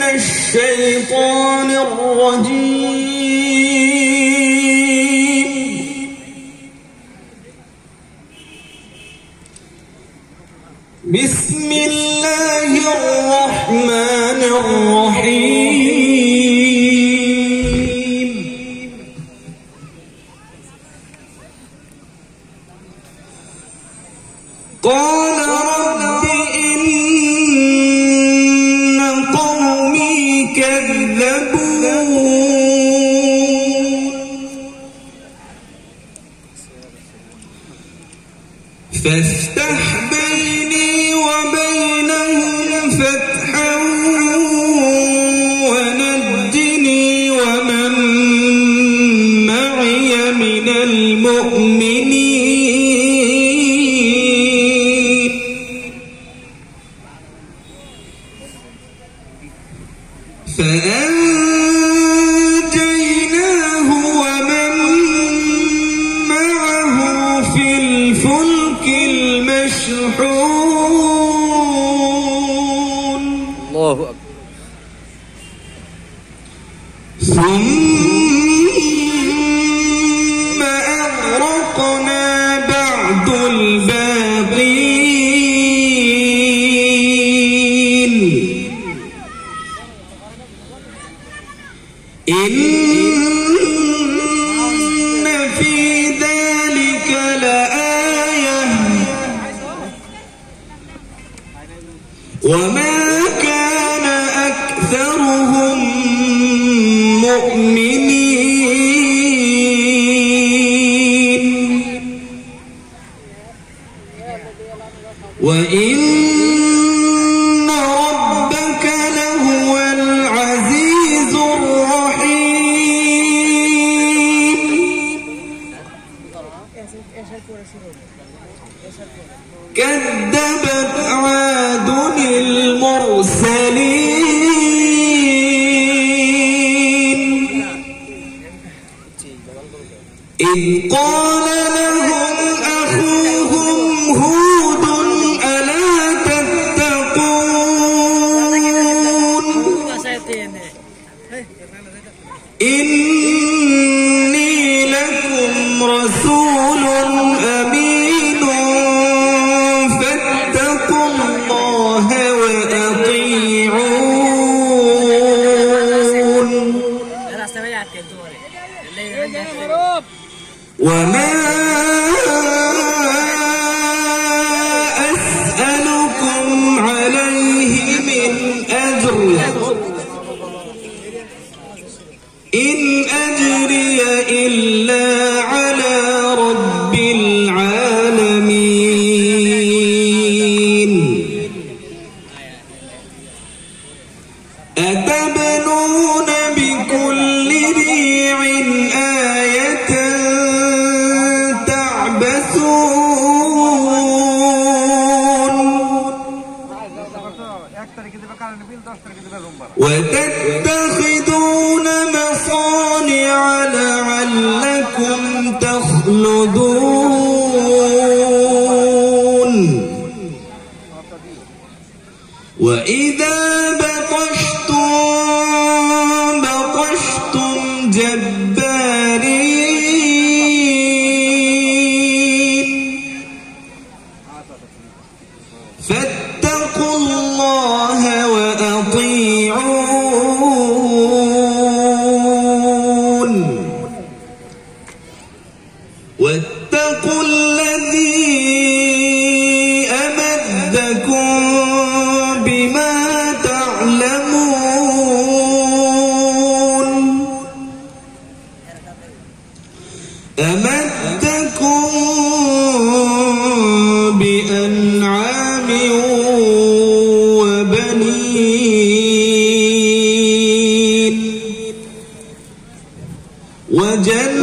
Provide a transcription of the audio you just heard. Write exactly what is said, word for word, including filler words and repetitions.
الشيطان الرجيم. بسم الله الرحمن الرحيم. قال رب إن قومي كذبون فافتح بيني وبينهم فتحا ونجني ومن معي من المؤمنين. فأنجيناه ومن معه في الفلك المشحون. الله أكبر. ثم أغرقنا بعد الباقين. إن في ذلك لآية وما كان أكثرهم مؤمنين وإن ربك لهو العزيز الرحيم. كذبت عاد المرسلين إذ قال لهم أخوهم هود ألا تتقون إني لكم رسول أمين فاتقوا الله وأطيعون. وما أسألكم عليه من أجر إن أجري إلا على رب العالمين. أتبنون بكل ريع آية تعبثون وتتخذون مصانع لعلكم تخلدون وإذا بطشتم بطشتم جبارين فاتقوا الله وأطيعون. واتقوا الذي أمدكم بما تعلمون أمدكم بأنعام وبنين وجنات